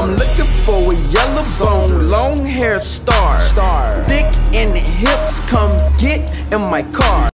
I'm looking for a yellow bone, long hair star, thick in the hips, come get in my car.